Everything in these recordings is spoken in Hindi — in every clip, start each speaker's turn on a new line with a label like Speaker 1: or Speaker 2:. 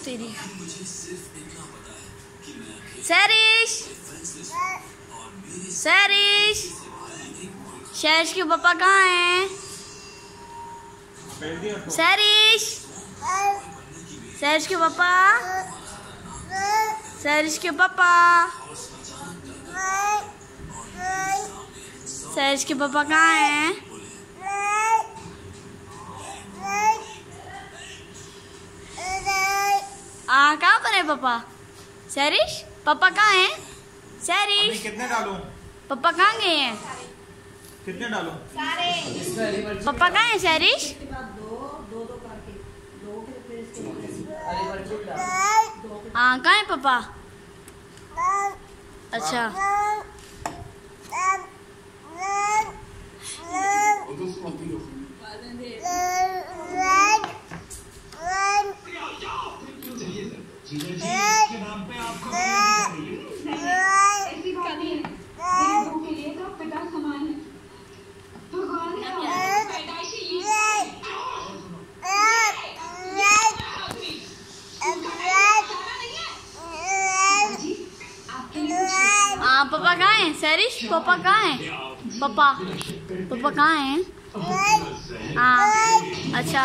Speaker 1: तेरी सैरिश सैरिश सैरिश के पापा कहाँ हैं? सैरिश सैरिश के पापा सैरिश के पापा सैरिश के पापा कहाँ हैं? कहाँ पर है पापा? सैरिश पापा कहाँ हैं? सैरिश
Speaker 2: कितने डालूं?
Speaker 1: पापा कहाँ गए हैं?
Speaker 2: कितने डालूं?
Speaker 1: पापा कहाँ हैं? सैरिश कहाँ है पापा? अच्छा पापा कहाँ हैं? सैरिश पापा कहाँ हैं? पापा पापा कहाँ हैं? अच्छा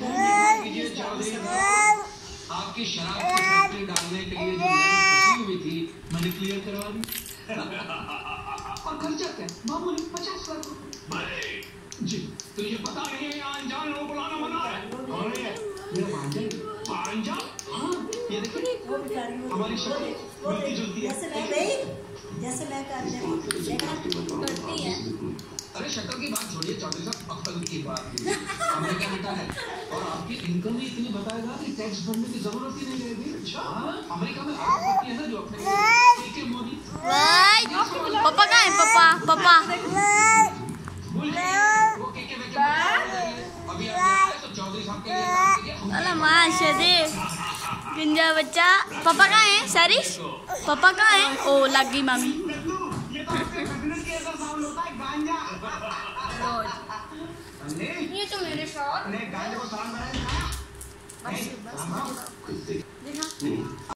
Speaker 3: आपकी शराब की फैक्ट्री डालने के लिए जो फंसी हुई थी मैंने क्लियर करवा दी। और खर्चा क्या? मामूली 50 लाख रुपए। जी तो ये पता नहीं है अनजान लोगों को लाना मना है। कौन है? मेरा भांजा। भांजा? हाँ ये देखिए हमारी शक्ल मिलती जुलती है।
Speaker 4: जैसे मैं करती है।
Speaker 3: अरे शक्ल की बात छोड़िए चौधरी साहब, अक्ल की बात अमेरिका बेटा है और आपकी इनकम भी इतनी बताएगा कि टैक्स भरने की जरूरत ही नहीं रहेगी। अच्छा अमेरिका में अरबपति है ना जो अपने मोदी।
Speaker 1: पापा कहाँ हैं? पापा पापा
Speaker 3: अभी तो चौधरी साहब के लिए
Speaker 1: माशाल्लाह गंजा बच्चा। पापा कहाँ हैं? सैरिश पापा कहाँ हैं? ओ लग गई मामी। ये तो मेरे साथ